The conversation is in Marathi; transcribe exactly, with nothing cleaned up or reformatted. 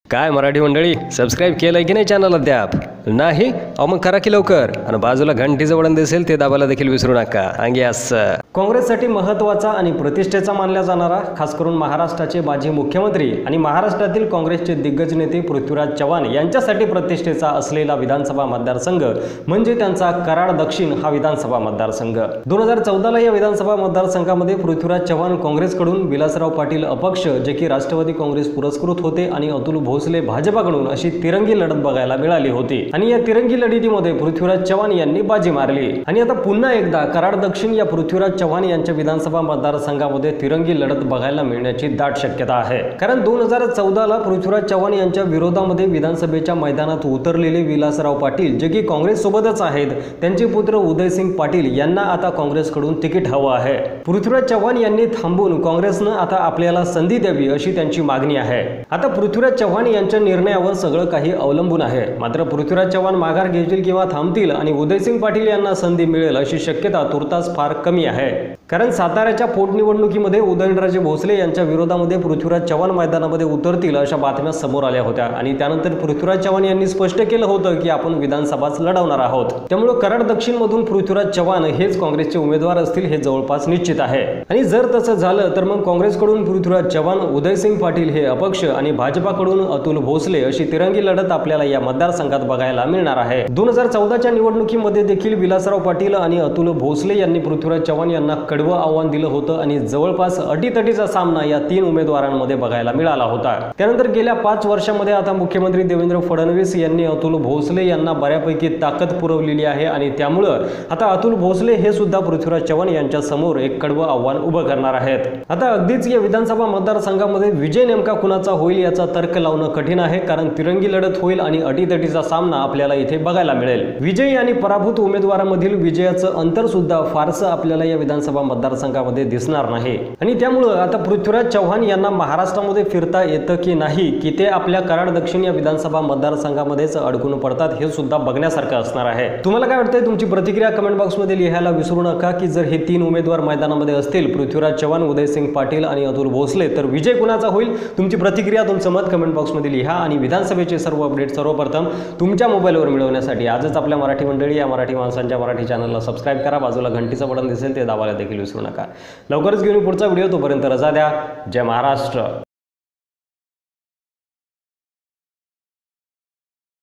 काय मराठी मंडळी, सबस्क्राइब केलंय की नाही चॅनल अद्याप? नाही? अहो मग करा की लवकर आणि बाजूला घंटीचं बटन दिसेल ते दाबायला देखील विसरू नका. अंगे असं काँग्रेससाठी महत्त्वाचा आणि प्रतिष्ठेचा मानला जाणारा, खास करून महाराष्ट्राचे माजी मुख्यमंत्री आणि महाराष्ट्रातील काँग्रेसचे दिग्गज नेते पृथ्वीराज चव्हाण यांच्यासाठी प्रतिष्ठेचा असलेला विधानसभा मतदारसंघ म्हणजे त्यांचा कराड दक्षिण हा विधानसभा मतदारसंघ. दोन हजार चौदाला या विधानसभा मतदारसंघामध्ये पृथ्वीराज चव्हाण काँग्रेसकडून, विलासराव पाटील अपक्ष जे की राष्ट्रवादी काँग्रेस पुरस्कृत होते आणि अतुल भोसले भाजपाकडून अशी तिरंगी लढत बघायला मिळाली होती. आणि या तिरंगी लढतीमध्ये पृथ्वीराज चव्हाण यांनी बाजी मारली. आणि आता पुन्हा एकदा कराड दक्षिण या पृथ्वीराज चव्हाण यांच्या विधानसभा मतदारसंघामध्ये तिरंगी लढत बघायला मिळण्याची दाट शक्यता आहे. कारण दोन हजार चौदाला पृथ्वीराज चव्हाण यांच्या विरोधामध्ये विधानसभेच्या मैदानात उतरलेले विलासराव पाटील जे की काँग्रेस सोबतच आहेत, त्यांचे पुत्र उदयसिंग पाटील यांना आता काँग्रेसकडून तिकीट हवं आहे. पृथ्वीराज चव्हाण यांनी थांबून काँग्रेसनं आता आपल्याला संधी द्यावी अशी त्यांची मागणी आहे. आता पृथ्वीराज चव्हाण यांच्या निर्णयावर सगळं काही अवलंबून आहे. मात्र पृथ्वीराज चव्हाण माघार घेतील किंवा थांबतील आणि उदयसिंग पाटील यांना संधी मिळेल अशी शक्यता तुर्तास फार कमी आहे. कारण साताऱ्याच्या पोटनिवडणुकीमध्ये उदयनराजे भोसले यांच्या विरोधामध्ये पृथ्वीराज चव्हाण मैदानामध्ये उतरतील अशा बातम्या समोर आल्या होत्या आणि त्यानंतर पृथ्वीराज चव्हाण यांनी स्पष्ट केलं होतं की आपण विधानसभाच लढवणार आहोत. त्यामुळे कराड दक्षिण मधून पृथ्वीराज चव्हाण हेच काँग्रेसचे उमेदवार असतील हे जवळपास निश्चित आहे. आणि जर तसं झालं तर मग काँग्रेसकडून पृथ्वीराज चव्हाण, उदयसिंग पाटील हे अपक्ष आणि भाजपाकडून अतुल भोसले अशी तिरंगी लढत आपल्याला या मतदारसंघात बघायला मिळणार आहे. दोन हजार चौदाच्या निवडणुकीमध्ये देखील विलासराव पाटील आणि अतुल भोसले यांनी पृथ्वीराज चव्हाण यांना कडवं आव्हान दिलं होतं आणि जवळपास अटीतटीचा सामना या तीन उमेदवारांमध्ये बघायला मिळाला होता. त्यानंतर गेल्या पाच वर्षांमध्ये आता मुख्यमंत्री देवेंद्र फडणवीस यांनी अतुल भोसले यांना बऱ्यापैकी ताकद पुरवलेली आहे आणि त्यामुळं आता अतुल भोसले हे सुद्धा पृथ्वीराज चव्हाण यांच्या समोर एक कडवं आव्हान उभं करणार आहेत. आता अगदीच या विधानसभा मतदारसंघामध्ये विजय नेमका कुणाचा होईल याचा तर्क लावणं कठीण आहे. कारण तिरंगी लढत होईल आणि अटीतटीचा सामना आपल्याला इथे बघायला मिळेल. विजयी आणि पराभूत उमेदवारांमधील विजयाचं अंतर सुद्धा फारसं आपल्याला या विधानसभा मतदारसंघामध्ये दिसणार नाही. आणि त्यामुळे आता पृथ्वीराज चव्हाण यांना महाराष्ट्रामध्ये फिरता येतं की नाही, की ते आपल्या कराड दक्षिण या विधानसभा मतदारसंघामध्येच अडकून पडतात हे सुद्धा बघण्यासारखं असणार आहे. तुम्हाला काय वाटतंय? तुमची प्रतिक्रिया कमेंट बॉक्समध्ये लिहायला विसरू नका. की जर हे तीन उमेदवार मैदानामध्ये असतील, पृथ्वीराज चव्हाण, उदयसिंग पाटील आणि अतुल भोसले, तर विजय कुणाचा होईल? तुमची प्रतिक्रिया, तुमचं मत कमेंट बॉक्समध्ये लिहा. आणि विधानसभेचे सर्व अपडेट सर्वप्रथम तुमच्या मोबाईलवर मिळवण्यासाठी आजच आपल्या मराठी मंडळी या मराठी माणसांच्या मराठी चॅनलला सबस्क्राइब करा. बाजूला घंटीचं बटन दिसेल ते दाबायला देखील विसरू नका. लवकरच घेऊन पुढचा व्हिडिओ. तोपर्यंत रजा द्या. जय महाराष्ट्र.